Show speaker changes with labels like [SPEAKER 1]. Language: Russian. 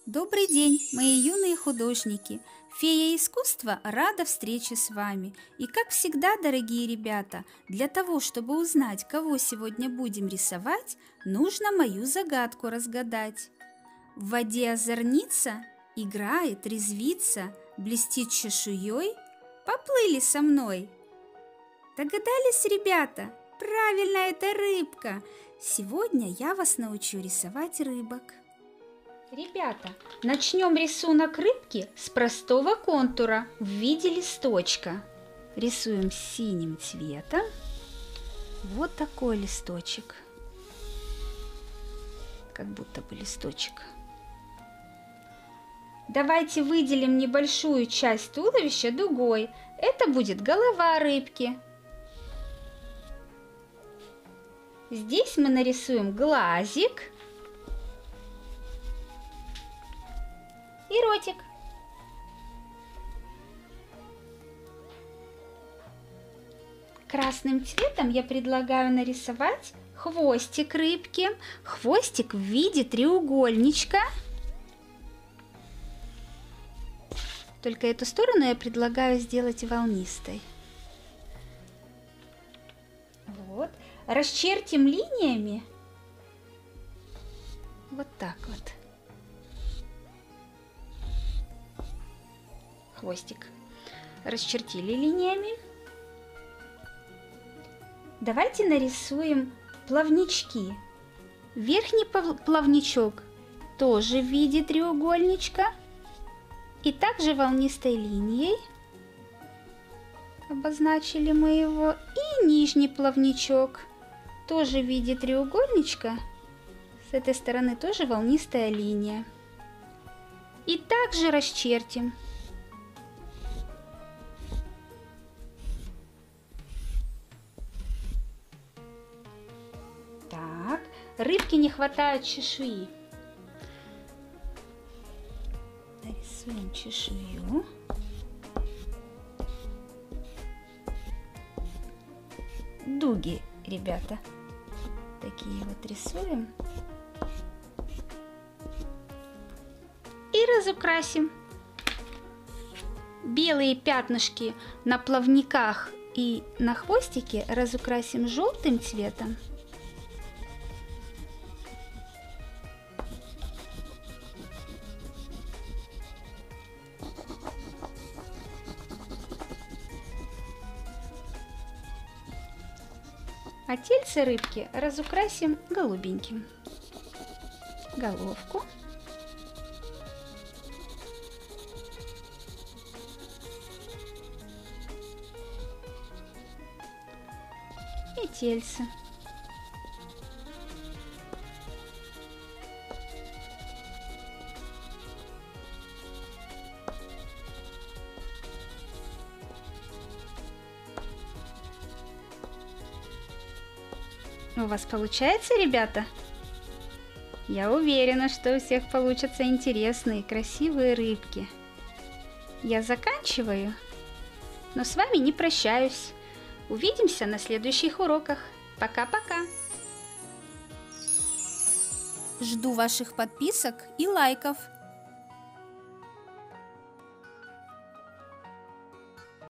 [SPEAKER 1] Добрый день, мои юные художники! Фея искусства рада встрече с вами. И как всегда, дорогие ребята, для того, чтобы узнать, кого сегодня будем рисовать, нужно мою загадку разгадать. В воде озорница, играет, резвится, блестит чешуей. Поплыли со мной. Догадались, ребята? Правильно, это рыбка. Сегодня я вас научу рисовать рыбок. Ребята, начнем рисунок рыбки с простого контура в виде листочка. Рисуем синим цветом. Вот такой листочек. Как будто бы листочек. Давайте выделим небольшую часть туловища дугой. Это будет голова рыбки. Здесь мы нарисуем глазик и ротик. Красным цветом я предлагаю нарисовать хвостик рыбки. Хвостик в виде треугольничка. Только эту сторону я предлагаю сделать волнистой. Вот. Расчертим линиями. Вот так вот. Хвостик расчертили линиями. Давайте нарисуем плавнички. Верхний плавничок тоже в виде треугольничка. И также волнистой линией обозначили мы его. И нижний плавничок тоже в виде треугольничка. С этой стороны тоже волнистая линия. И также расчертим. Так, рыбке не хватает чешуи. Нарисуем чешую. Дуги, ребята. Такие вот рисуем. И разукрасим. Белые пятнышки на плавниках и на хвостике разукрасим желтым цветом. А тельце рыбки разукрасим голубеньким. Головку. И тельце. У вас получается, ребята? Я уверена, что у всех получатся интересные, красивые рыбки. Я заканчиваю, но с вами не прощаюсь. Увидимся на следующих уроках. Пока-пока! Жду ваших подписок и лайков.